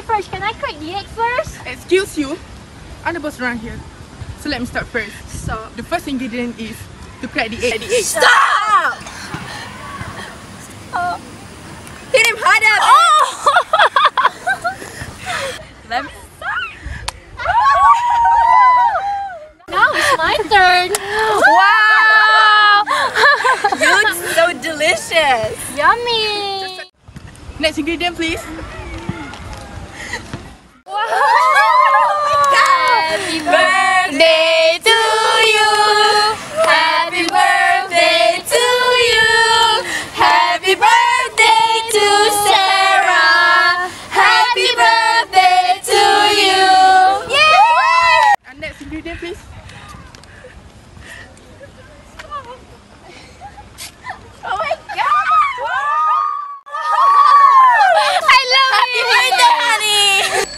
first. Can I crack the egg first? Excuse you. I'm the boss around here. So let me start first. Stop. The first ingredient is to crack the egg. Stop! Hit him harder! Oh! Let me start. Now it's my turn. Wow! You look so delicious. Yummy. Next ingredient, please. Happy birthday to you. Happy birthday to you. Happy birthday to Sarah. Happy birthday to you. Yay! And next ingredient, please. Oh my god! I love Happy birthday, honey!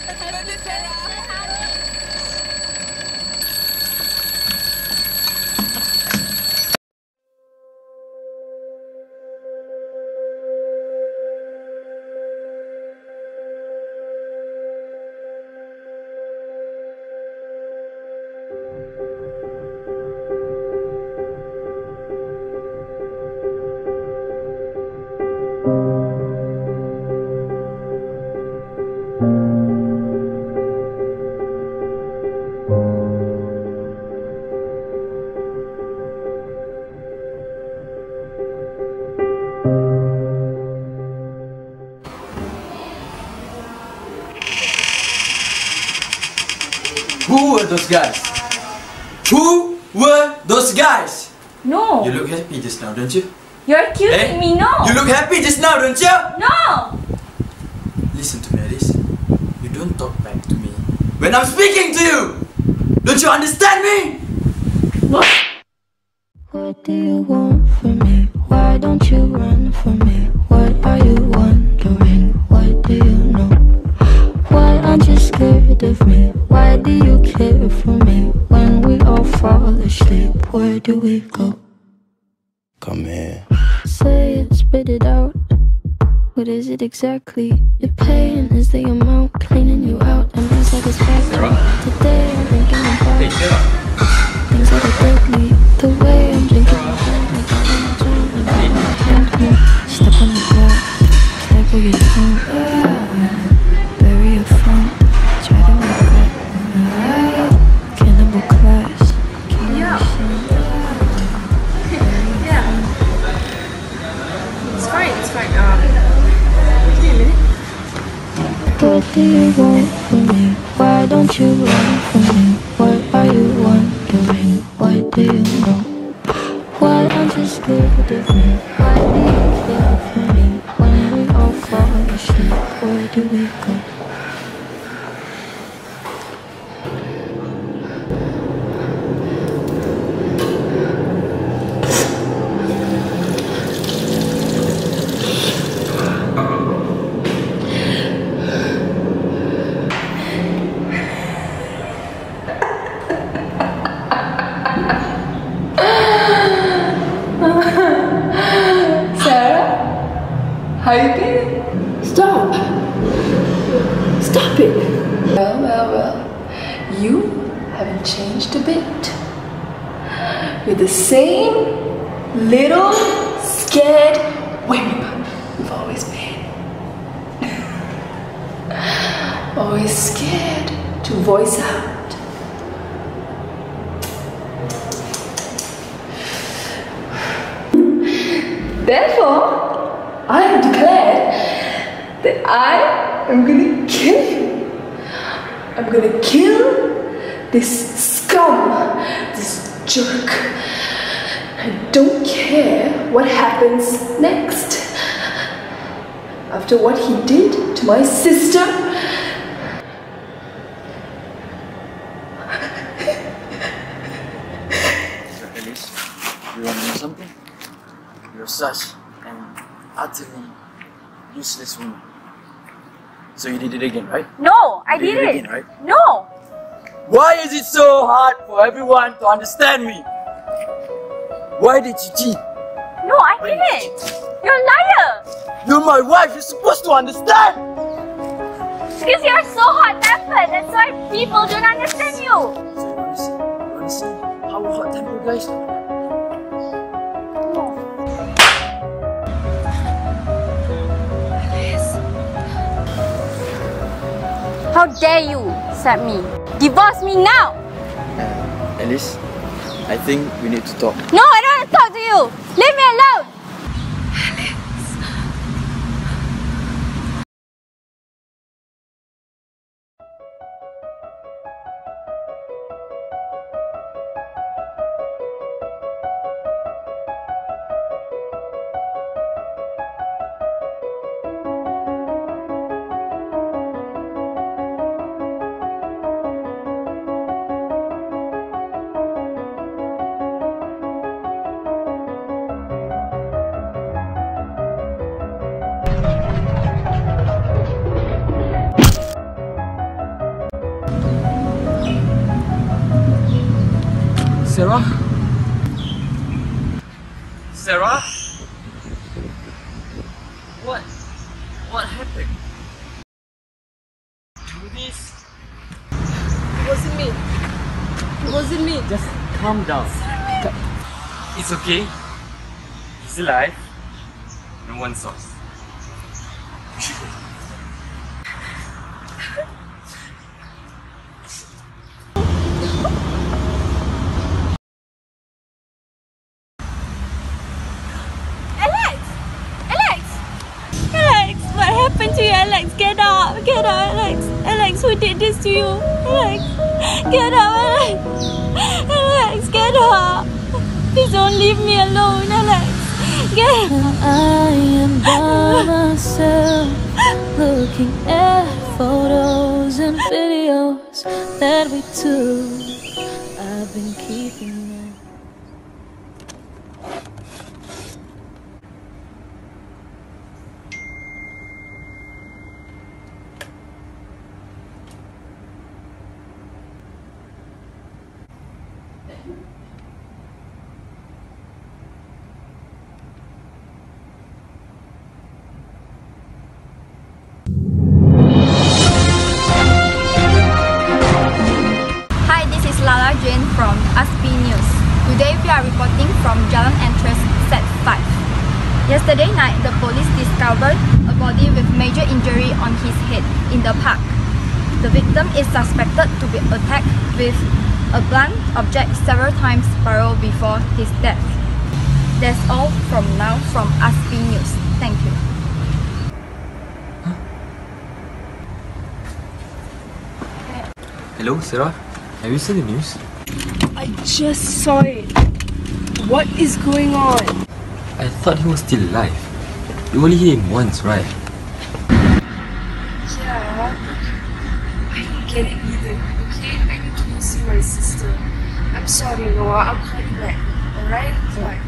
Who were those guys? Who were those guys? No! You look happy just now, don't you? You're accusing me, no! You look happy just now, don't you? No! Listen to me, Alice. You don't talk back to me when I'm speaking to you! Don't you understand me? What? What do you want from me? Why don't you run from me? What are you wondering? What do you know? Why aren't you scared of me? Why do you care for me? When we all fall asleep, where do we go? Come here. Say it, spit it out. What is it exactly? Your pain is the amount cleaning you out and my satisfaction. Today I'm thinking about things that are deadly. The way I'm drinking my step on the floor, staple your tongue, bury your phone, try to wake up. Cannibal class, Yeah. It's fine, it's fine. Give me a minute. What do you want from me? Why don't you run from me? What are you wondering? What do you know? Why aren't you scared of me? Why do you care for me? When we all fall asleep, where do we go? How you been? Stop! Stop it! Well. You haven't changed a bit. You're the same little scared wimp you've always been. Always scared to voice out. Therefore, I have declared that I am gonna kill you. I'm gonna kill this scum, this jerk. I don't care what happens next. After what he did to my sister, Alice, you want to know something? You're such an utterly useless woman. So you did it again, right? no, I You did did it it. again, right? No, Why is it so hard for everyone to understand me? Why did you cheat? no, I didn't. You're a liar. You're my wife, you're supposed to understand! Because you're so hot-tempered. That's why people don't understand you. So you wanna see? You wanna see how hot-tempered guys are? How dare you accept me? Divorce me now! Alice, I think we need to talk. No, I don't want to talk to you! Leave me alone! Sarah? Sarah? What happened? Do this? It wasn't me. It wasn't me. Just calm down. It's okay. He's alive. No one saw. What happened to you, Alex? Get up, Alex. Alex, who did this to you? Alex, get up, Alex. Alex, get up. Please don't leave me alone, Alex. Get up. I am by myself, looking at photos and videos that we took. I've been keeping them. Hi, this is Lala Jane from ASPI News. Today we are reporting from Jalan Entres Set 5. Yesterday night, the police discovered a body with major injury on his head in the park. The victim is suspected to be attacked with a blunt object several times barrel before his death. That's all from now from ASPI News. Thank you. Hello, Sarah. Have you seen the news? I just saw it. What is going on? I thought he was still alive. You only hit him once, right? Yeah. I don't get it either, okay? I need to go see my sister. I'm sorry, Noah. I'll call you back. Alright? Bye.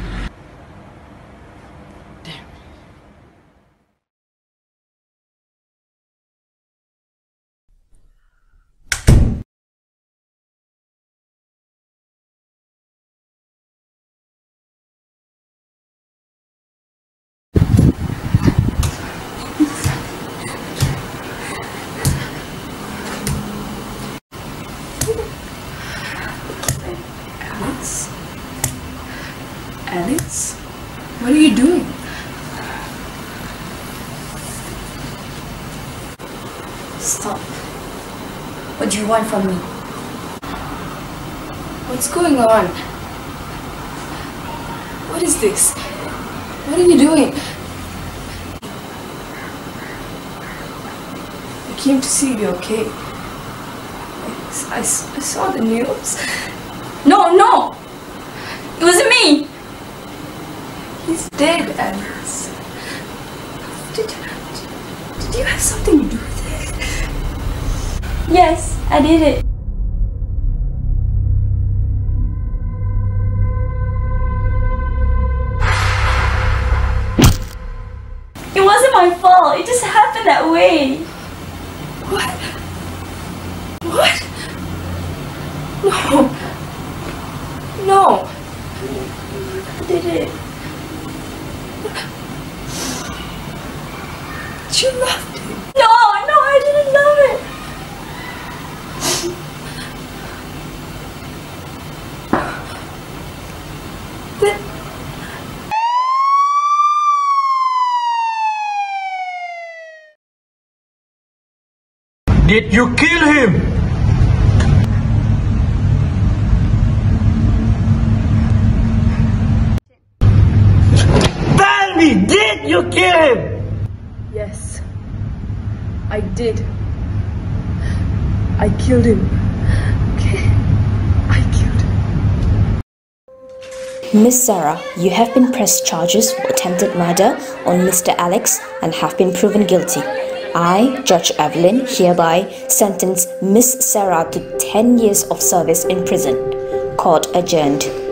Alex? What are you doing? Stop. What do you want from me? What's going on? What is this? What are you doing? I came to see you, okay? I saw the news. No! It wasn't me! He's dead, Alex. Did you have something to do with it? Yes, I did it. It wasn't my fault. It just happened that way. What? What? No. No. I did it. You loved him. No, I didn't did you kill him? Tell me, did you kill him? Yes, I did. I killed him. Okay? I killed him. Miss Sarah, you have been pressed charges for attempted murder on Mr. Alex and have been proven guilty. I, Judge Evelyn, hereby sentence Miss Sarah to 10 years of service in prison. Court adjourned.